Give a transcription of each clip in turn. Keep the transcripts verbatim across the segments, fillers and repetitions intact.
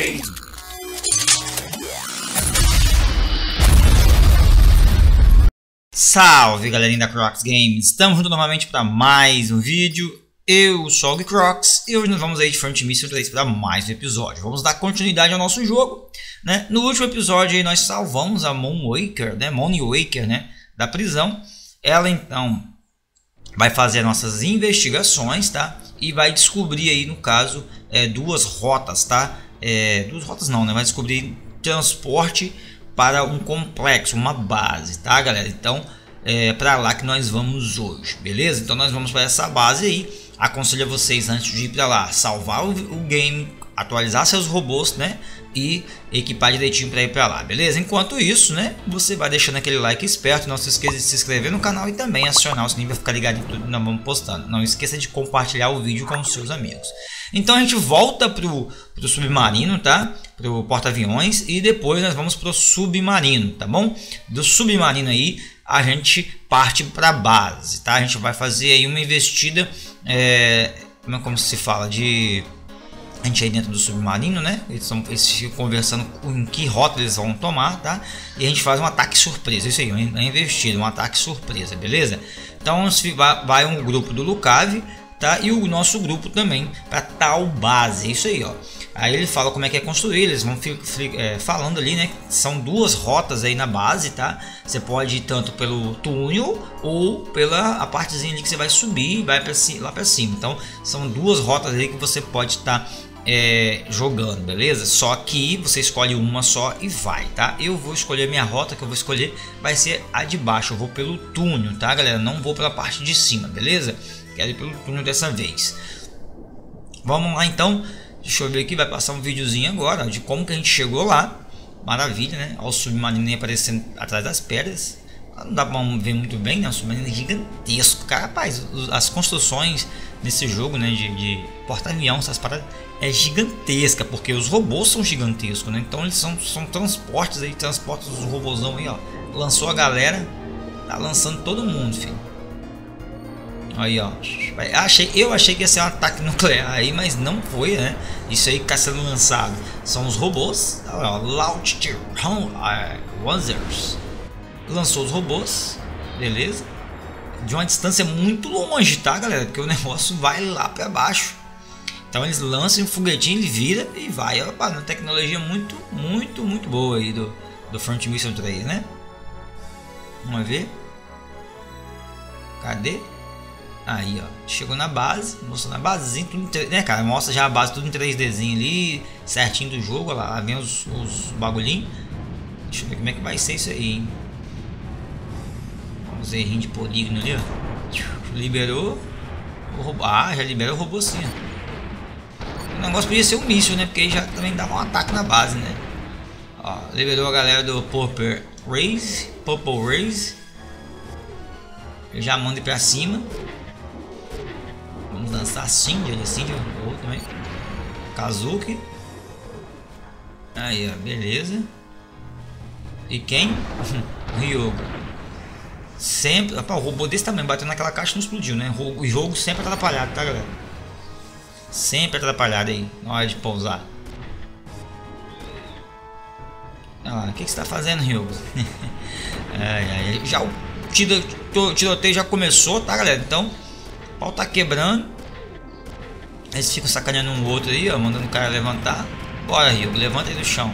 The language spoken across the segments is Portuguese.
game. Salve galerinha da Crocs Games, estamos juntos novamente para mais um vídeo. Eu sou o Crocs e hoje nós vamos aí de Front Mission três para mais um episódio. Vamos dar continuidade ao nosso jogo, né? No último episódio aí nós salvamos a Moonwaker, né? Moonwaker, né? Da prisão. Ela então vai fazer nossas investigações, tá? E vai descobrir aí no caso é, duas rotas, tá? É, duas rotas não, né? Vai descobrir transporte para um complexo, uma base, tá galera? Então é para lá que nós vamos hoje, beleza? Então nós vamos para essa base aí. Aconselho a vocês antes de ir para lá, salvar o, o game, atualizar seus robôs, né? E equipar direitinho para ir para lá, beleza? Enquanto isso, né? Você vai deixando aquele like esperto, não se esqueça de se inscrever no canal e também acionar o sininho para ficar ligado em tudo que nós vamos postando. Não esqueça de compartilhar o vídeo com os seus amigos. Então a gente volta pro, pro submarino, tá? Pro porta-aviões e depois nós vamos pro submarino, tá bom? Do submarino aí a gente parte para a base, tá? A gente vai fazer aí uma investida, é, como se fala, de a gente aí dentro do submarino, né? Eles, são, eles ficam conversando em que rota eles vão tomar, tá? E a gente faz um ataque surpresa, isso aí, uma investida, um ataque surpresa, beleza? Então vai um grupo do Lucav, tá? E o nosso grupo também para tal base, isso aí, ó. Aí ele fala como é que é construir, eles vão é, falando ali, né? São duas rotas aí na base, tá? Você pode ir tanto pelo túnel ou pela a partezinha ali que você vai subir e vai pra, lá para cima. Então são duas rotas aí que você pode estar tá, é, jogando, beleza? Só que você escolhe uma só e vai, tá? Eu vou escolher a minha rota, que eu vou escolher vai ser a de baixo. Eu vou pelo túnel, tá galera? Não vou pela parte de cima, beleza? Quero ir pelo túnel dessa vez. Vamos lá então. Deixa eu ver aqui, vai passar um videozinho agora de como que a gente chegou lá. Maravilha, né? Olha o submarino aparecendo atrás das pedras. Não dá pra ver muito bem, né? O submarino é gigantesco, cara. Rapaz, as construções nesse jogo, né? De, de porta-avião, essas paradas é gigantesca, porque os robôs são gigantescos, né? Então eles são, são transportes aí, transportes dos robôzão aí, ó. Lançou a galera, tá lançando todo mundo, filho. Aí ó, achei, eu achei que ia ser um ataque nuclear aí, mas não foi, né? Isso aí que está sendo lançado são os robôs. Launch Wanzers lançou os robôs, beleza? De uma distância muito longe, tá galera? Porque o negócio vai lá para baixo. Então eles lançam um foguetinho, ele vira e vai. Opa, uma tecnologia muito, muito, muito boa aí do, do Front Mission três, né? Vamos ver. Cadê? Aí ó, chegou na base, mostrou na basezinha, tudo em, né cara, mostra já a base tudo em três Dzinho ali, certinho do jogo, olha lá, lá vem os, os bagulhinhos. Deixa eu ver como é que vai ser isso aí, hein? Vamos errinho de polígono ali, ó. Liberou o robô, ah, já liberou o robô sim, ó. O negócio podia ser um míssil, né, porque aí já também dava um ataque na base, né. Ó, liberou a galera do Purple Race, Purple Race. Eu já mando ir pra cima. Vamos dançar assim, assim, de outro também. Kazuki. Aí, ó, beleza. E quem? O Ryogo. Sempre. Opa, o robô desse tamanho bateu naquela caixa e não explodiu, né? O jogo sempre atrapalhado, tá, galera? Sempre atrapalhado aí na hora de pousar. Ah, o que, que você tá fazendo, Ryogo? Ai, ai, já o tiroteio já começou, tá, galera? Então. O pau tá quebrando. Eles ficam sacaneando um outro aí, ó. Mandando o cara levantar. Bora, Rio, levanta aí do chão.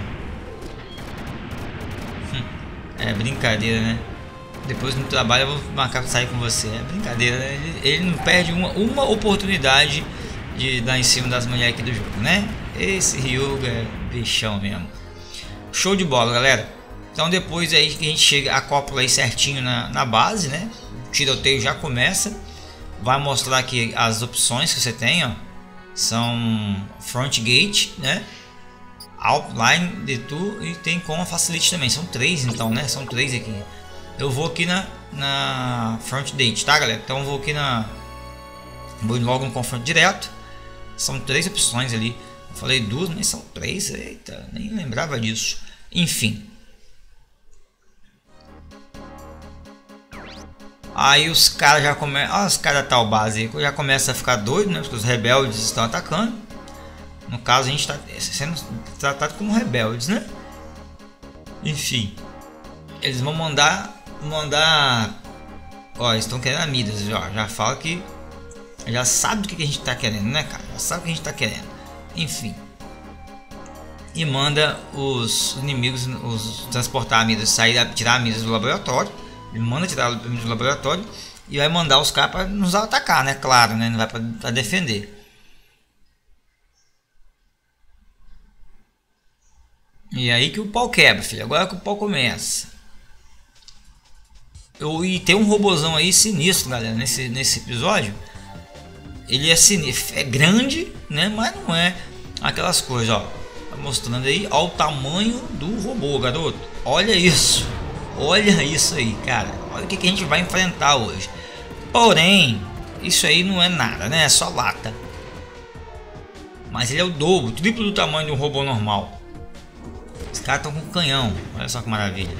Hum, é brincadeira, né? Depois no trabalho eu vou marcar pra sair com você. É brincadeira, né? Ele, ele não perde uma, uma oportunidade de dar em cima das mulheres aqui do jogo, né? Esse Ryuga é bichão mesmo. Show de bola, galera. Então depois aí que a gente chega, acopla aí certinho na, na base, né? O tiroteio já começa. Vai mostrar aqui as opções que você tem, ó. São Front Gate, né? Outline, Detour e tem com a Facility também. São três então, né? São três aqui. Eu vou aqui na, na Front Gate, tá galera? Então eu vou aqui na... Vou logo no confronto direto. São três opções ali. Eu falei duas, mas são três. Eita, nem lembrava disso. Enfim. Aí os caras já começam, ah, os caras da tal base já começam a ficar doidos, né? Porque os rebeldes estão atacando. No caso a gente está sendo tratado como rebeldes, né? Enfim, eles vão mandar, mandar, ó, eles estão querendo a Midas, já, já fala que já sabe do que a gente está querendo, né, cara? Já sabe o que a gente está querendo. Enfim, e manda os inimigos, os transportar a Midas, sair, tirar a Midas do laboratório. Ele manda tirar a Midas do laboratório e vai mandar os caras para nos atacar, né? Claro, né? Não vai para defender. E aí que o pau quebra, filho. Agora que o pau começa. Eu, e tem um robozão aí sinistro, galera, nesse, nesse episódio. Ele é sinistro, é grande, né? Mas não é aquelas coisas, ó. Tá mostrando aí, ó, o tamanho do robô, garoto. Olha isso. Olha isso aí, cara. Olha o que, que a gente vai enfrentar hoje. Porém, isso aí não é nada, né? É só lata. Mas ele é o dobro, o triplo do tamanho de um robô normal. Os caras estão com canhão. Olha só que maravilha.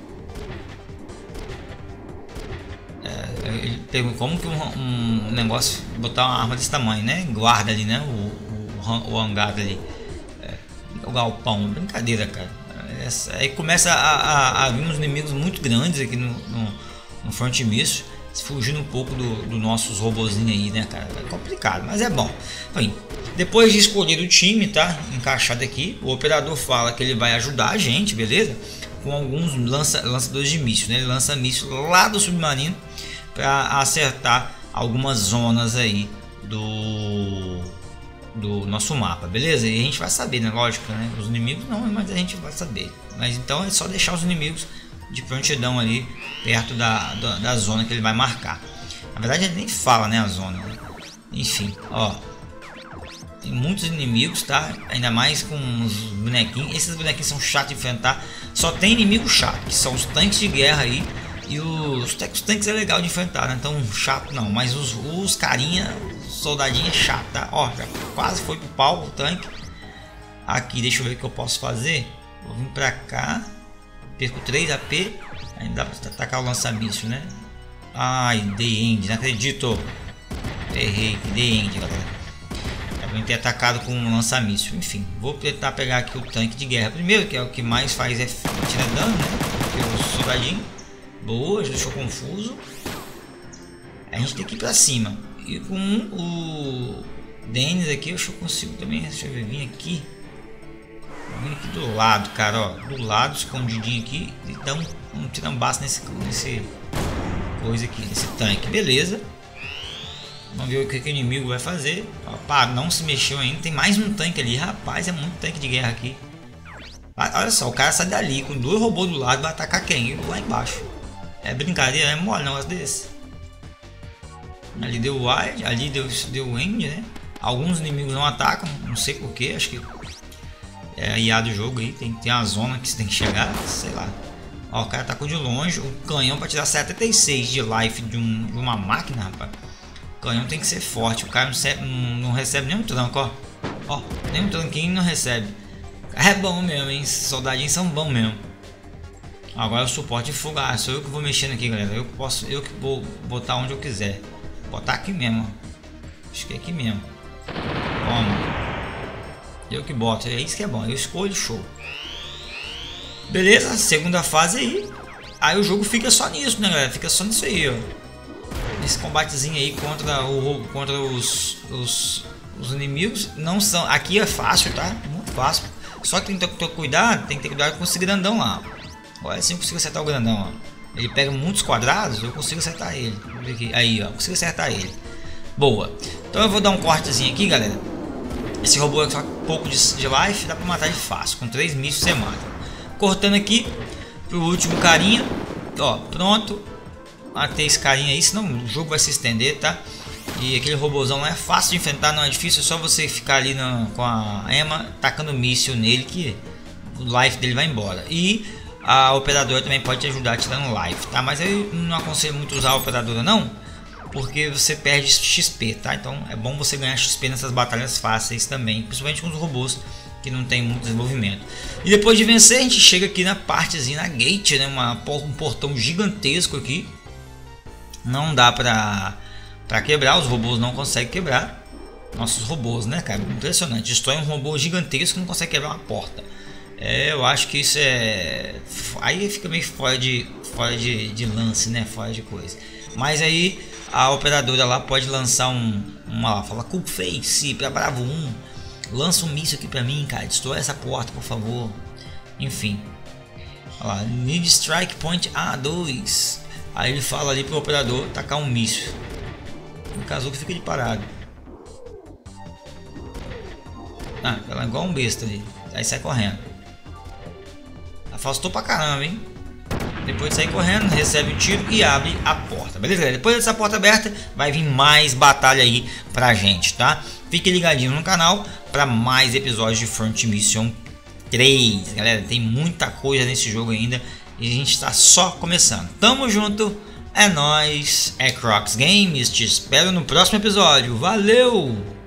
É, ele pergunta como que um, um negócio botar uma arma desse tamanho, né? Guarda ali, né? O, o, o hangar ali. É, o galpão. Brincadeira, cara. Essa, aí começa a, a, a vir uns inimigos muito grandes aqui no, no, no Front Mission. Fugindo um pouco dos do nossos robozinhos aí, né, cara? É complicado, mas é bom. Bem, depois de escolher o time, tá? Encaixado aqui, o operador fala que ele vai ajudar a gente, beleza? Com alguns lança, lançadores de míssil, né? Ele lança míssil lá do submarino para acertar algumas zonas aí do, do nosso mapa, beleza? E a gente vai saber, né? Lógico, né? Os inimigos não, mas a gente vai saber. Mas então é só deixar os inimigos de prontidão ali perto da, da, da zona que ele vai marcar. Na verdade ele nem fala, né, a zona, né? Enfim, ó, tem muitos inimigos, tá? Ainda mais com os bonequinhos. Esses bonequinhos são chatos de enfrentar. Só tem inimigos chatos, que são os tanques de guerra aí. E os, os tanques é legal de enfrentar, né? Então chato não, mas os, os carinha, os soldadinhos é chato, tá? Ó, já quase foi pro pau o tanque. Aqui, deixa eu ver o que eu posso fazer. Vou vir pra cá. Perco três A P, ainda dá pra atacar o lança-míssil, né? Ai, The End, não acredito. Errei, The End, galera. Eu ter atacado com um lança-míssil. Enfim, vou tentar pegar aqui o tanque de guerra primeiro, que é o que mais faz é tirar dano, né? Porque o soldadinho. Boa, já deixou confuso. A gente tem que ir pra cima. E com o Dennis aqui, eu acho que eu consigo também. Deixa eu ver, vir aqui. Vem aqui do lado, cara, ó, do lado, escondidinho aqui, e dá um, um tirambaço nesse, nesse coisa aqui, nesse tanque, beleza. Vamos ver o que, que o inimigo vai fazer. Ó, pá, não se mexeu ainda, tem mais um tanque ali, rapaz, é muito tanque de guerra aqui. Olha só, o cara sai dali com dois robôs do lado, vai atacar quem? Lá embaixo. É brincadeira, é mole um negócio desse. Ali deu wide, ali deu, deu end, né? Alguns inimigos não atacam, não sei porquê, acho que é a I A do jogo aí, tem, tem a zona que você tem que chegar, sei lá. Ó, o cara atacou de longe, o canhão para tirar setenta e seis de life de, um, de uma máquina, rapaz. O canhão tem que ser forte, o cara não recebe, não, não recebe nem um tranco, ó. Ó, nem um tranquinho não recebe. É bom mesmo, hein, esses soldadinhos são bons mesmo. Agora o suporte de fogo, ah, sou eu que vou mexendo aqui, galera. Eu posso, eu que vou botar onde eu quiser. Vou botar aqui mesmo, ó. Acho que é aqui mesmo. Toma. Eu que boto, é isso que é bom, eu escolho, show. Beleza, segunda fase aí. Aí o jogo fica só nisso, né, galera? Fica só nisso aí, ó. Nesse combatezinho aí contra, o, contra os, os, os inimigos. Não são, aqui é fácil, tá? Muito fácil. Só que tem que ter cuidado, tem que ter cuidado com esse grandão lá. Olha assim eu consigo acertar o grandão, ó. Ele pega muitos quadrados, eu consigo acertar ele. Aí, ó, consigo acertar ele. Boa. Então eu vou dar um cortezinho aqui, galera. Esse robô é só pouco de, de life, dá pra matar de fácil. Com três mísseis você mata. Cortando aqui pro último carinha. Ó, pronto. Matei esse carinha aí, senão o jogo vai se estender, tá? E aquele robôzão lá é fácil de enfrentar, não é difícil. É só você ficar ali na, com a Emma tacando míssil nele que o life dele vai embora. E a operadora também pode te ajudar tirando life, tá? Mas eu não aconselho muito usar a operadora não, porque você perde X P, tá? Então é bom você ganhar X P nessas batalhas fáceis também, principalmente com os robôs que não tem muito desenvolvimento. E depois de vencer a gente chega aqui na partezinha, na gate, né? Uma, um portão gigantesco aqui. Não dá pra, pra quebrar, os robôs não conseguem quebrar. nossos robôs, né, cara? Impressionante. Destrói um robô gigantesco que não consegue quebrar uma porta. É, eu acho que isso é... Aí fica meio fora de, fora de, de lance, né? Fora de coisa. Mas aí a operadora lá pode lançar um... Uma, fala, Cool Face pra Bravo um. Lança um míssil aqui pra mim, cara. Destrói essa porta, por favor. Enfim. Olha lá, Need Strike Point A dois. Aí ele fala ali pro operador tacar um míssil. No caso que fica de parado. Ah, ela é igual um besta ali. Aí sai correndo. Afastou pra caramba, hein? Depois de sair correndo, recebe o tiro e abre a porta. Beleza, galera? Depois dessa porta aberta, vai vir mais batalha aí pra gente, tá? Fique ligadinho no canal para mais episódios de Front Mission três. Galera, tem muita coisa nesse jogo ainda e a gente está só começando. Tamo junto, é nóis, é Crocs Games. Te espero no próximo episódio. Valeu!